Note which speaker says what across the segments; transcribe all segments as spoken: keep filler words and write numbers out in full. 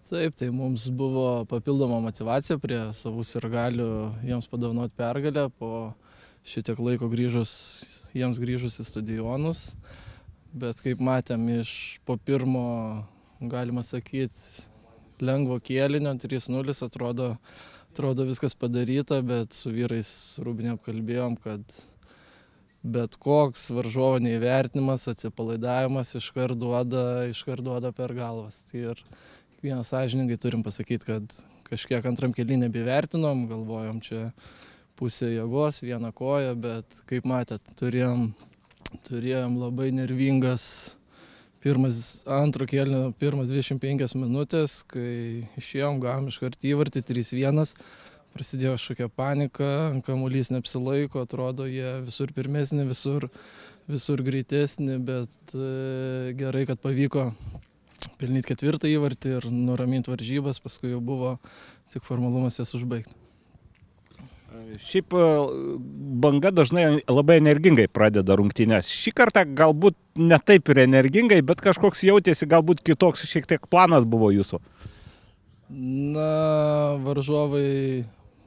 Speaker 1: Taip, tai mums buvo papildoma motyvacija prie savų sirgalių jiems padovanoti pergalę po šitiek laiko grįžus, jiems grįžus į stadionus. Bet kaip matėm iš po pirmo, galima sakyti, lengvo kėlinio, trys nulis, atrodo, atrodo viskas padaryta, bet su vyrais Rūbinė apkalbėjom, kad bet koks varžovo neįvertinimas, atsipalaidavimas iškart duoda, iškart duoda per galvas. Tai ir kiekvieną sąžiningai turim pasakyti, kad kažkiek antram kėly nebevertinom, galvojom čia pusė jėgos, vieną koją, bet kaip matėt, turėjom, turėjom labai nervingas pirmas, antro kėlinio pirmas dvidešimt penkias minutės, kai išėjom, gavom iškart įvartį trys vienas. Prasidėjo kažkokia panika, kamuolys neapsilaiko, atrodo, jie visur pirmesni, visur, visur greitesni, bet e, gerai, kad pavyko pelnyti ketvirtą įvartį ir nuraminti varžybas, paskui jau buvo tik formalumas jas užbaigti.
Speaker 2: Šiaip Banga dažnai labai energingai pradeda rungtynes. Šį kartą galbūt ne taip ir energingai, bet kažkoks jautėsi, galbūt kitoks šiek tiek planas buvo jūsų.
Speaker 1: Na, varžovai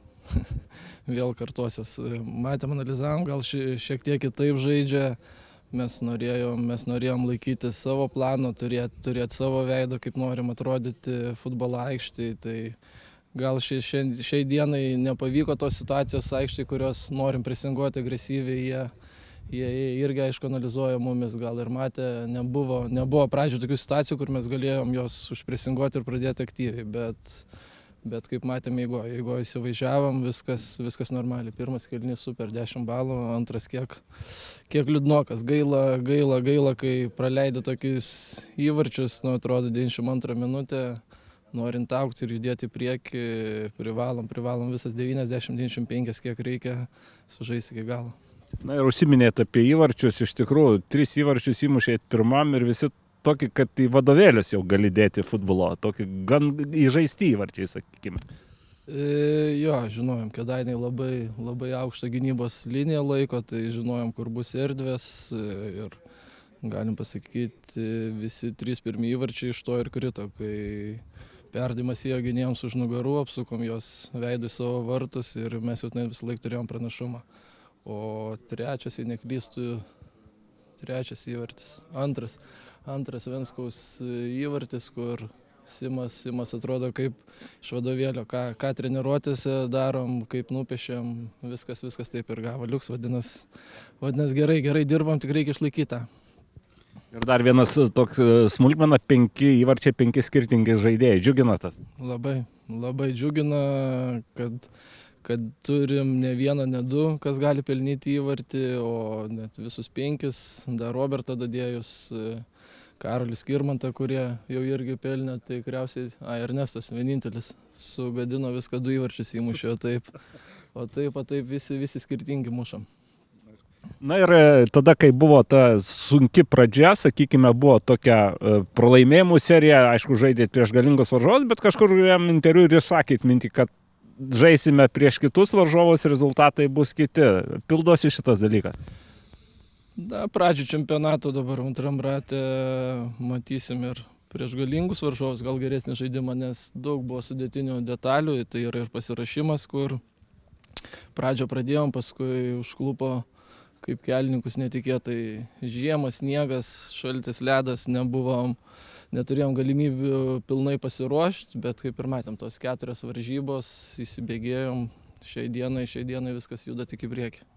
Speaker 1: vėl kartosios. Matėm, analizavom, gal šiek tiek kitaip žaidžia. Mes norėjom, mes norėjom laikyti savo plano, turėti turėt savo veidą, kaip norim atrodyti futbolo aikštėje. Tai gal ši, ši, šiai dienai nepavyko tos situacijos aikštėje, kurios norim presinguoti agresyviai. Jie, jie irgi, aišku, analizuoja mumis, gal ir matė, nebuvo, nebuvo pradžio tokių situacijų, kur mes galėjom jos užpresinguoti ir pradėti aktyviai. Bet Bet kaip matėm, jeigu, jeigu įsivažiavom, viskas, viskas normaliai. Pirmas kėlinys super, dešimt balų, antras kiek, kiek liūdnokas. Gaila, gaila, gaila, kai praleidė tokius įvarčius, nu, atrodo, devyniasdešimt antrą minutę, norint augti ir judėti į priekį, privalom, privalom visas devyniasdešimt devyniasdešimt penki, kiek reikia sužaisti iki galo.
Speaker 2: Na ir užsiminėt apie įvarčius, iš tikrųjų, tris įvarčius įmušėt pirmam ir visi tokį, kad į vadovėlius jau gali dėti futbolo, tokį gan įžaisti įvarčiai, sakykime.
Speaker 1: E, jo, žinojom, Kėdainiai labai, labai aukštą gynybos liniją laiko, tai žinojom, kur bus erdvės ir galim pasakyti, visi trys pirmi įvarčiai iš to ir krito, kai perdavimas ėjo gynėjams už nugarų, apsukom jos veidų savo vartus ir mes jau ten visą laiką turėjom pranašumą. O trečias, jei neklystų, trečias įvartis, antras. Antras Venskaus įvartis, kur Simas, Simas atrodo kaip iš vadovėlio, ką, ką treniruotėse darom, kaip nupiešėm, viskas, viskas taip ir gavo liuks, vadinas, vadinas gerai, gerai dirbam, tik reikia išlaikyti tą.
Speaker 2: Ir dar vienas toks smulkmena, penki įvarčiai, penki skirtingi žaidėjai, džiugina tas?
Speaker 1: Labai, labai džiugina, kad kad turim ne vieną, ne du, kas gali pelnyti įvartį, o net visus penkis, dar Robertą Dadėjus, Karolis Kirmantą, kurie jau irgi pelnė, tai tikriausiai, a, Ernestas vienintelis sugadino viską, du įvarčius įmušė, taip, o taip, o taip visi, visi skirtingi mušam.
Speaker 2: Na ir tada, kai buvo ta sunki pradžia, sakykime, buvo tokia pralaimėjimų serija, aišku, žaidėt prieš galingus varžovus, bet kažkur jam interviu ir sakėt mintį, kad žaisime prieš kitus varžovus, rezultatai bus kiti. Pildosi šitas dalykas?
Speaker 1: Na, pradžių čempionato dabar antram rate matysim ir prieš galingus varžovus, gal geresnį žaidimą, nes daug buvo sudėtinių detalių, tai yra ir pasirašymas, kur pradžią pradėjom, paskui užklupo kaip kelininkus netikėtai žiema, sniegas, šaltis, ledas, nebuvom, neturėjom galimybių pilnai pasiruošti, bet kaip ir matėm, tos keturios varžybos įsibėgėjom, šiai dienai, šiai dienai viskas juda tik į priekį.